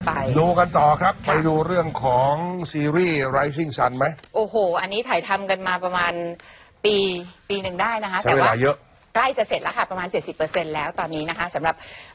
ไปดูกันต่อครับไปดูเรื่องของซีรีส์ Rising Sun ไหมโอ้โหอันนี้ถ่ายทำกันมาประมาณปีหนึ่งได้นะคะแต่ว่าเยอะใกล้จะเสร็จแล้วค่ะประมาณ 70% แล้วตอนนี้นะคะสำหรับ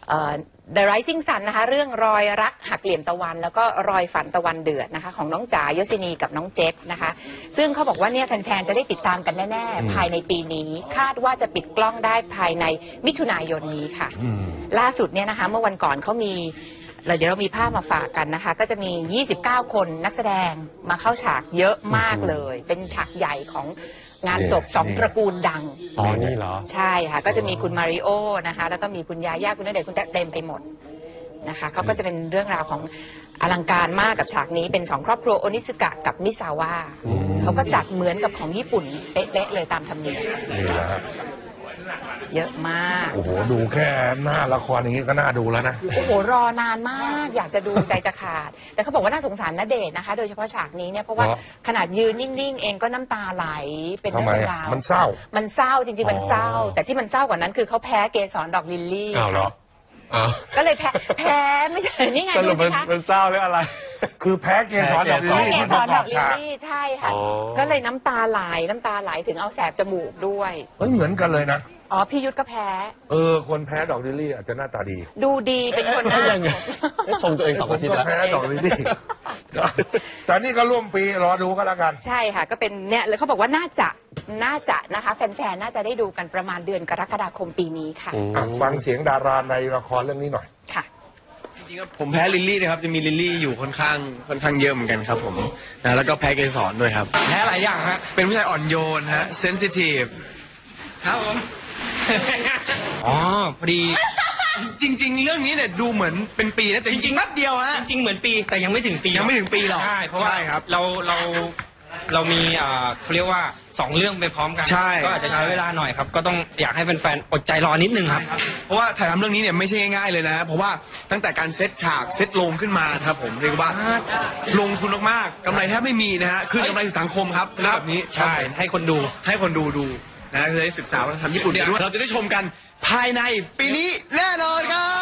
The Rising Sun นะคะเรื่องรอยรักหักเหลี่ยมตะวันแล้วก็รอยฝันตะวันเดือดนะคะของน้องจ๋ายศินีกับน้องเจษนะคะซึ่งเขาบอกว่าเนี่ยแฟนๆจะได้ติดตามกันแน่ๆภายในปีนี้คาดว่าจะปิดกล้องได้ภายในมิถุนายนนี้ค่ะล่าสุดเนี่ยนะคะเมื่อวันก่อนเขามีเดี๋ยวเรามีภาพมาฝากกันนะคะก็จะมี 29 คนนักแสดงมาเข้าฉากเยอะมากเลยเป็นฉากใหญ่ของงานศพ2 ตระกูลดังอ๋อนี่เหรอใช่ค่ะก็จะมีคุณมาริโอนะคะแล้วก็มีคุณยาย่าคุณณเดชน์คุณเต็มไปหมดนะคะเขาก็จะเป็นเรื่องราวของอลังการมากกับฉากนี้เป็น2 ครอบครัวโอนิสึกะกับมิซาวะเขาก็จัดเหมือนกับของญี่ปุ่นเป๊ะๆเลยตามธรรมเนียมนี่แหละเยอะมากโอ้โหดูแค่หน้าละครอย่างนี้ก็น่าดูแล้วนะโอ้โหรอนานมากอยากจะดูใจจะขาดแต่เขาบอกว่าน่าสงสารณเดชน์นะคะโดยเฉพาะฉากนี้เนี่ยเพราะว่าขนาดยืนนิ่งๆเองก็น้ำตาไหลเป็นเรื่องราวมันเศร้าจริงๆมันเศร้าแต่ที่มันเศร้ากว่านั้นคือเขาแพ้เกสรดอกลิลลี่อ้าวเหรอก็เลยแพ้ไม่ใช่นี่ไงดูสิคะมันเศร้าเรื่องอะไรคือแพ้เกสรดอกลิลลี่ที่ประกอบฉากใช่ค่ะก็เลยน้ำตาไหลถึงเอาแสบจมูกด้วยเหมือนกันเลยนะอ๋อพี่ยุทธก็แพ้คนแพ้ดอกลิลลี่อาจจะหน้าตาดีดูดีเป็นคนน่าชมตัวเอง2 อาทิตย์แล้วแพ้ดอกลิลลี่แต่นี่ก็ร่วมปีรอดูก็แล้วกันใช่ค่ะก็เป็นเนี่ยเลยเขาบอกว่าน่าจะนะคะแฟนๆน่าจะได้ดูกันประมาณเดือนกรกฎาคมปีนี้ค่ะฟังเสียงดาราในละครเรื่องนี้หน่อยค่ะจริงๆผมแพ้ลิลลี่นะครับจะมีลิลลี่อยู่ค่อนข้างเยอะเหมือนกันครับผมนะแล้วก็แพ้เกสรด้วยครับแพ้หลายอย่างฮะเป็นผู้ชายอ่อนโยนฮะเซนซิทีฟครับผมอ๋อพอดีจริงๆเรื่องนี้เนี่ยดูเหมือนเป็นปีนะแต่จริงๆแป๊บเดียวฮะจริงเหมือนปีแต่ยังไม่ถึงปีหรอกใช่เพราะว่าเรามีเขาเรียกว่า2 เรื่องไปพร้อมกันก็อาจจะใช้เวลาหน่อยครับก็ต้องอยากให้แฟนๆอดใจรอนิดนึงครับเพราะว่าถ่ายทำเรื่องนี้เนี่ยไม่ใช่ง่ายๆเลยนะเพราะว่าตั้งแต่การเซตฉากเซตโลงขึ้นมาครับผมเรียกว่าลงทุนมากๆกำไรแทบไม่มีนะฮะคือกำไรสู่สังคมครับแบบนี้ใช่ให้คนดูนะจะได้ศึกษาวัฒนธรรมญี่ปุ่นด้วยเราจะได้ชมกันภายในปีนี้แน่นอน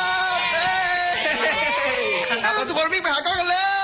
ครับทุกคนวิ่งไปหากล้องกันแล้ว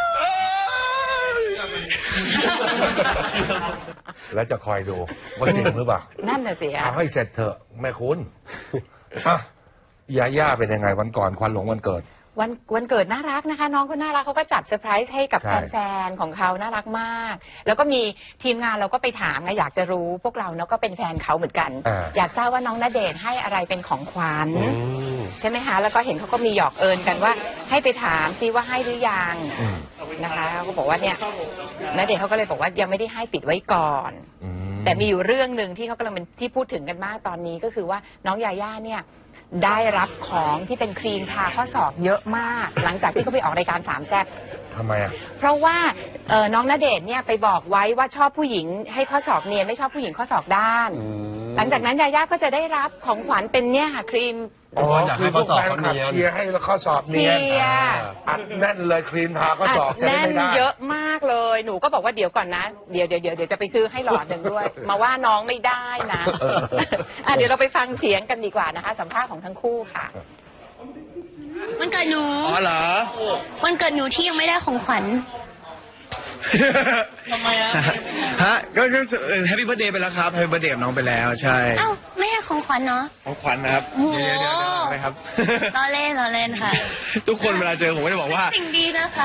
แล้วจะคอยดูว่าจริงหรือเปล่านั่นน่ะสิเอาให้เสร็จเถอะแม่คุณยาย่าเป็นยังไงวันก่อนควันหลงวันเกิดวันเกิดน่ารักนะคะน้องก็น่ารักเขาก็จัดเซอร์ไพรส์ให้กับแฟนๆของเขาน่ารักมากแล้วก็มีทีมงานเราก็ไปถามไงอยากจะรู้พวกเราเนาะก็เป็นแฟนเขาเหมือนกันอยากทราบว่าน้องณเดชน์ให้อะไรเป็นของขวัญใช่ไหมคะแล้วก็เห็นเขาก็มีหยอกเอิญกันว่าให้ไปถามซิว่าให้หรือยังนะคะเขาก็บอกว่าเนี่ยณเดชน์เขาก็เลยบอกว่ายังไม่ได้ให้ปิดไว้ก่อนแต่มีอยู่เรื่องหนึ่งที่เขากำลังเป็นที่พูดถึงกันมากตอนนี้ก็คือว่าน้องยาย่าเนี่ยได้รับของที่เป็นครีมทาข้อศอกเยอะมากหลังจากที่เขาไปออกรายการ3 แซ่บทำไมเพราะว่าน้องณเดชน์เนี่ยไปบอกไว้ว่าชอบผู้หญิงให้ข้อศอกเนียนไม่ชอบผู้หญิงข้อศอกด้านหลังจากนั้นยาย่าก็จะได้รับของขวัญเป็นเนี่ยค่ะครีมคือพวกแฟนคลับเชียร์ให้ข้อศอกเนียนอัดแน่นเลยครีมทาข้อศอกจะได้ไม่ได้เยอะมากเลยหนูก็บอกว่าเดี๋ยวก่อนนะเดี๋ยวจะไปซื้อให้หลอดหนึ่งด้วยมาว่าน้องไม่ได้นะเดี๋ยวเราไปฟังเสียงกันดีกว่านะคะสัมภาษณ์ของทั้งคู่ค่ะวันเกิดหนูอ๋อเหรอวันเกิดหนูที่ยังไม่ได้ของขวัญทำไมฮะก็แฮปปี้เบิร์ธเดย์ไปแล้วครับแฮปปี้เบิร์ธเดย์กับน้องไปแล้วใช่เอ้าไม่ให้ของขวัญเนาะของขวัญนะครับเดี๋ยวอะไรครับล้อเล่นค่ะทุกคนเวลาเจอผมก็จะบอกว่าสิ่งดีนะคะ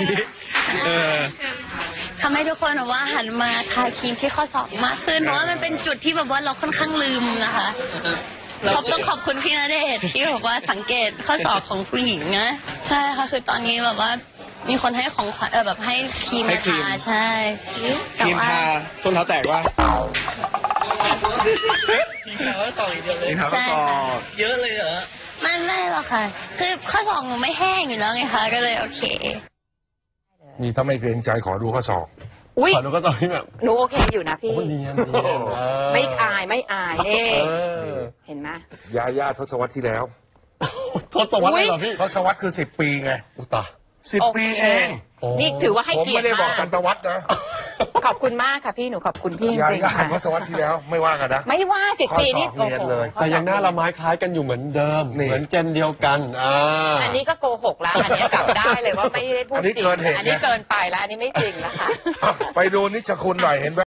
ทำให้ทุกคนแบบว่าหันมาทาครีมที่ข้อศอกมากขึ้นเพราะว่ามันเป็นจุดที่แบบว่าเราค่อนข้างลืมนะคะต้องขอบคุณพี่ณเดชน์ที่แบบว่าสังเกตข้อศอกของผู้หญิงนะใช่ค่ะคือตอนนี้แบบว่ามีคนให้ของขวัญแบบให้ครีมมาทาใช่ครีมทาส้นเท้าแตกว่าครีมทาข้อศอกเยอะเลยใช่ค่ะเยอะเลยเหรอไม่หรอกค่ะคือข้อศอกหนูไม่แห้งอยู่แล้วไงคะก็เลยโอเคนี่ถ้าไม่เกรงใจขอดูข้อศอกขอดูข้อศอกที่แบบหนูโอเคอยู่นะพี่ไม่อายนี่เห็นไหมยาย่าทศวรรษที่แล้วทศวรรษเหรอพี่ทศวรรษคือ10 ปีไงอุตา 10 ปีเองนี่ถือว่าให้เกียรติผมไม่ได้บอกศตวรรษนะขอบคุณมากค่ะพี่หนูขอบคุณพี่จยายริงก็ๆหันค่ะทศวรรษที่แล้วไม่ว่ากันนะไม่ว่า10 ปีนี่ข้อสอบเรียนเลยแต่ยังหน้าละไม้คล้ายกันอยู่เหมือนเดิมนี่เหมือนเจนเดียวกันอันนี้ก็โกหกแล้ว อันนี้จับได้เลยว่าไม่ได้พูดอันนี้จริงเกินเหตุอันนี้เกินไปแล้ว อันนี้ไม่จริงนะคะไปดูนิชคุณหน่อยเห็นไหม